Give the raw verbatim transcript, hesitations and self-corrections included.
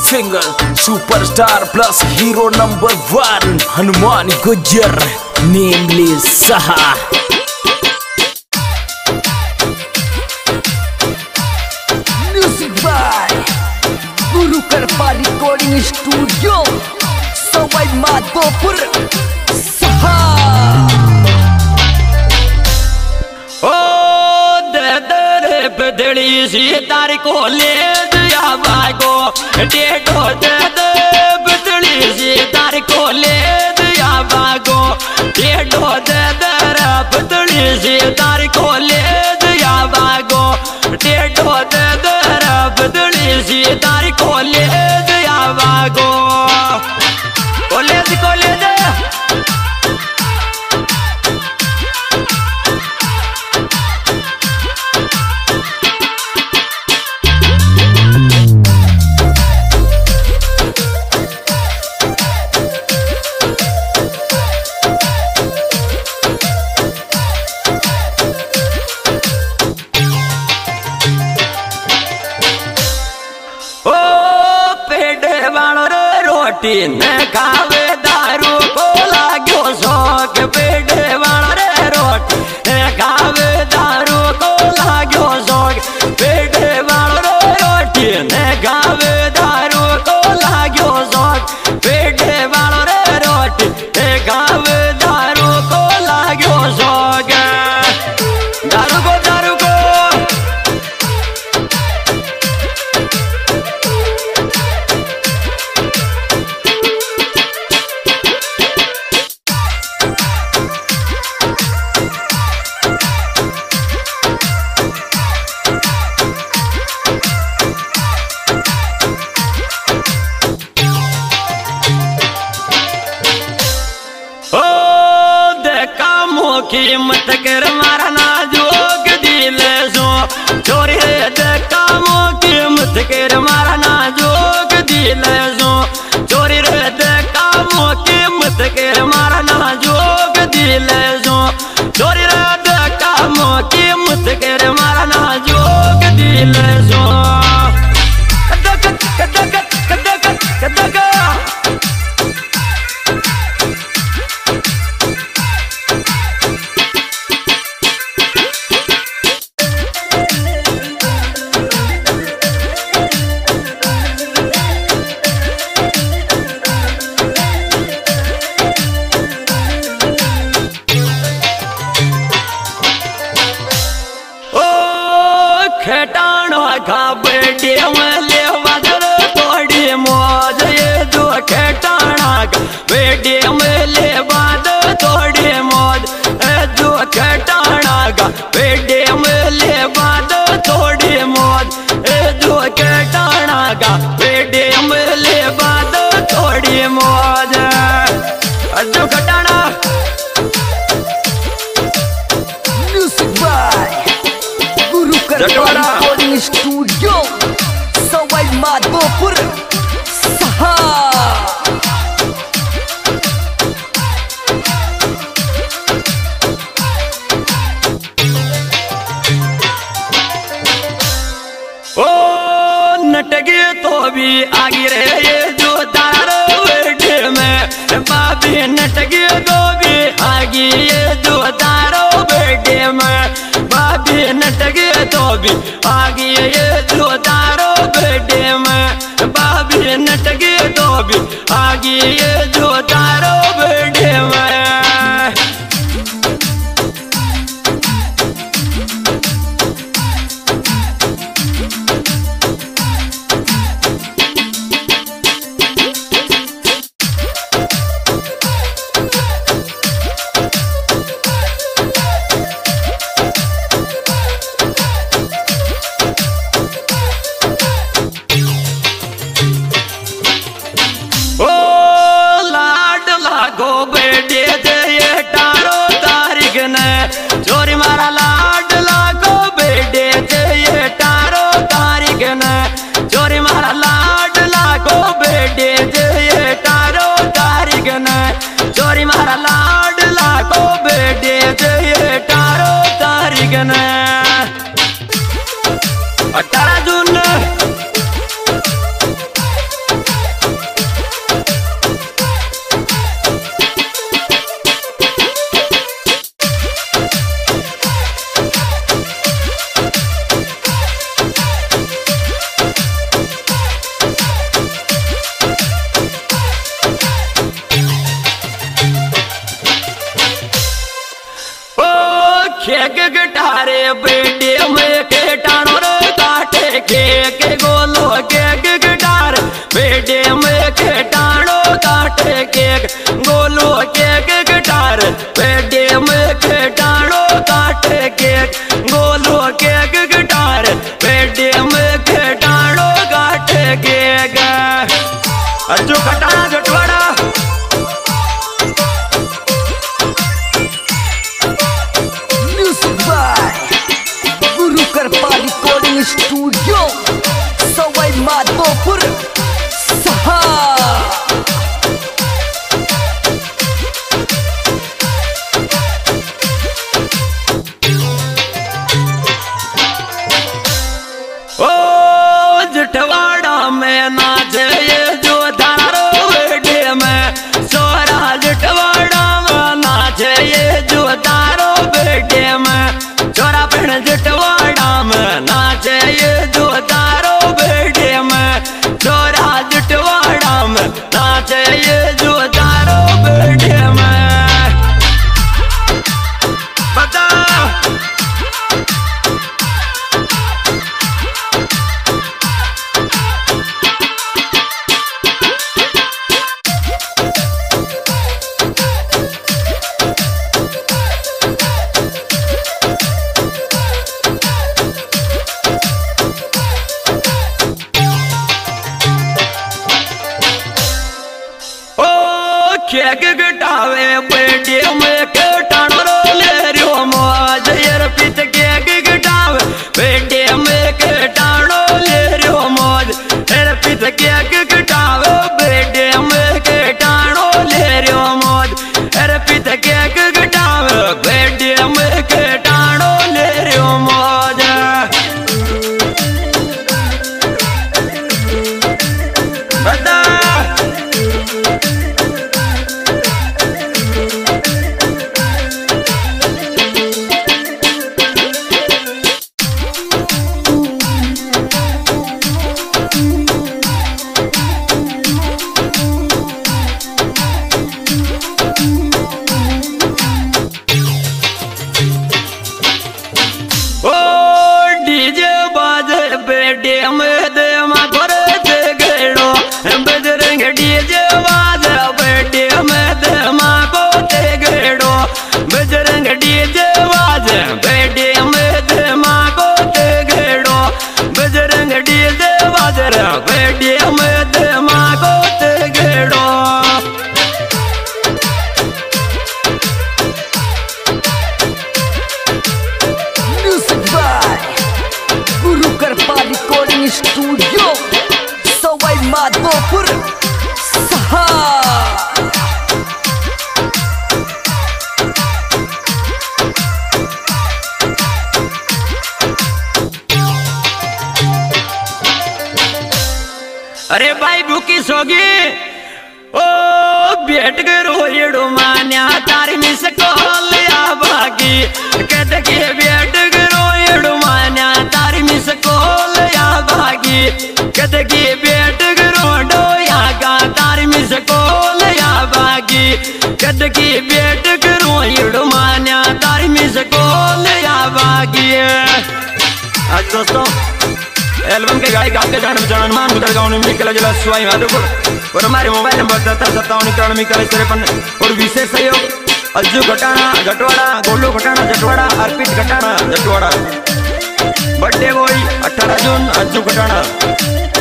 Finger superstar plus hero number one Hanuman Gujjar nameless सहा। Music by Guru Kripa recording studio Sawai Madhopur सहा। ओ दे दे बदली सी तार को ले दिया भागो डेटो दे दे बदली सी तार को ले दिया भागो डेटो दे दे बदली सी तार को ले दिया भागो डेटो दे दे बदली सी तार को ले दिया भागो कॉलेज कॉलेज न खावे दारू को लाग्यो शौक पेड़े वाला रे रोटी न खावे दारू को लाग्यो शौक पेड़े वाला रे रोटी न खावे दारू को लाग्यो शौक पेड़े वाला रे रोटी न खावे दारू को लाग्यो शौक दारू को दारू को कीमत कर मारना जोग दिल सो चोरी रे कामो कीमत कर मारना जोग दिल सो चोरी रे कामो कीमत कर मारना जोग दिल सो चोरी रे कामो कीमत कर मारना जोग दिल सो कदक कदक कदक कदक खेटाणो खा बेटे ले बदल थोड़ी मौज ये जो खेटाणा का बेटे ले बाद थोड़ी मौज जो खेटाणा का बेटे ले बाद थोड़ी मौज जो खेटाणा का बेटे ले बाद थोड़ी मौज जो खटाणा रिकॉर्डिंग स्टूडियो सवाई माधोपुर सहा। ओ नटगे तो भी आगे रहे जो दार बेटे में बाबी नटगे तो भी आगे जो दारो बेटे में बाबी नटगे तो भी आगे ये जो दारो बेटे में बाबी नटगे तो भी आगे ये जो दारो बेटे में चोरी मारा लाड लागो बेटे थे ये टारो तारीख ने चोरी मारा लाड लागो बेटे थे ये टारो तारीख ने चोरी मारा लाड लागो बेटे थे ये टारो तारीख ने अठारह जून अज्जू घटाना Jatwara music by Guru Kripa recording studio Sawai Madhopur सहा। जटवाड़ा में नाचे जो धारो बेटे में सोरा जटवाड़ा में नाचे जो धारो बेटे में चोरा पिण जटवाड़ा में नाचे जो धारो बेटे में चोरा जटवाड़ा में नाचे जो धारो बेटे में बता केक गटावे बेटे में कटानो ले रियो मौज यार पित केक गटावे बेटे में कटानो ले रियो मौज यार पित केक गटावे बेटे में कटानो ले रियो मौज यार पित केक गटावे बेटे में कटानो ले रियो मौज बता स्टूडियो सवाई माधोपुर सहा। अरे भाई भूखी सोगी ओ बेट रोयड़ो मान्या तारी मिस कॉल या भागी कहते के बेट रोयड़ो मान्या तारी मिस कॉल या भागी कहते के बेट रोडो या गा तारी मिस कॉल या भागी कहते के बेट रोयड़ो मान्या तारी मिस कॉल या भागी। आज दोस्तों एल्बम के गायक आपके जान पहचान मान गुजर गाँव में निकला जिला सवाई माधोपुर और हमारे मोबाइल नंबर सत्तर सत्तावन इक्यानवे इक्यालीस तिरपन और विशेष सहयोग अज्जू घटाना जटवाड़ा गोलू घटाना जटवाड़ा अर्पित घटाना जटवाड़ा बर्थडे बॉय अठारह जून अज्जू घटाना।